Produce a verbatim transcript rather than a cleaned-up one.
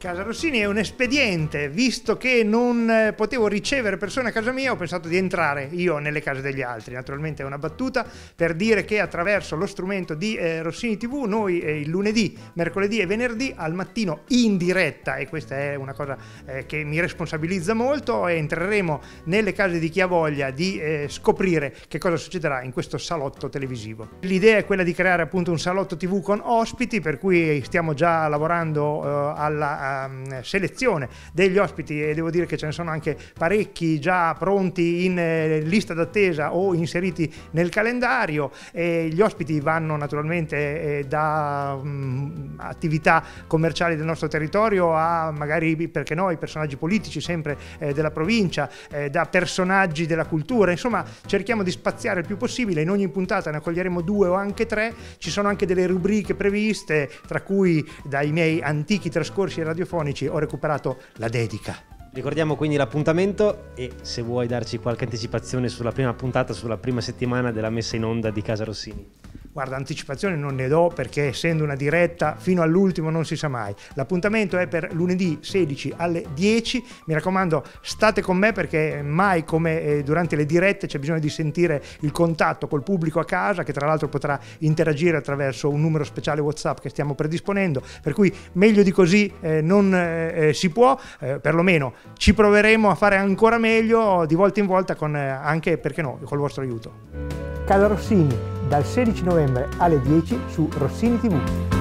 Casa Rossini è un espediente, visto che non potevo ricevere persone a casa mia, ho pensato di entrare io nelle case degli altri. Naturalmente è una battuta per dire che attraverso lo strumento di eh, Rossini tivù noi eh, il lunedì, mercoledì e venerdì al mattino in diretta, e questa è una cosa eh, che mi responsabilizza molto, e entreremo nelle case di chi ha voglia di eh, scoprire che cosa succederà in questo salotto televisivo. L'idea è quella di creare appunto un salotto tivù con ospiti, per cui stiamo già lavorando eh, alla selezione degli ospiti, e devo dire che ce ne sono anche parecchi già pronti in eh, lista d'attesa o inseriti nel calendario. E gli ospiti vanno naturalmente eh, da um, attività commerciali del nostro territorio a magari, perché no, i personaggi politici sempre eh, della provincia, eh, da personaggi della cultura. Insomma, cerchiamo di spaziare il più possibile. In ogni puntata ne accoglieremo due o anche tre. Ci sono anche delle rubriche previste, tra cui dai miei antichi trascorsi radiofonici ho recuperato la dedica. Ricordiamo quindi l'appuntamento, e se vuoi darci qualche anticipazione sulla prima puntata, sulla prima settimana della messa in onda di Casa Rossini. Guarda, anticipazione non ne do, perché essendo una diretta fino all'ultimo non si sa mai. L'appuntamento è per lunedì sedici alle dieci. Mi raccomando, state con me, perché mai come eh, durante le dirette c'è bisogno di sentire il contatto col pubblico a casa, che tra l'altro potrà interagire attraverso un numero speciale WhatsApp che stiamo predisponendo, per cui meglio di così eh, non eh, si può. Eh, perlomeno ci proveremo a fare ancora meglio di volta in volta, con eh, anche, perché no, col vostro aiuto. Casa Rossini, dal sedici novembre alle dieci su Rossini tivù.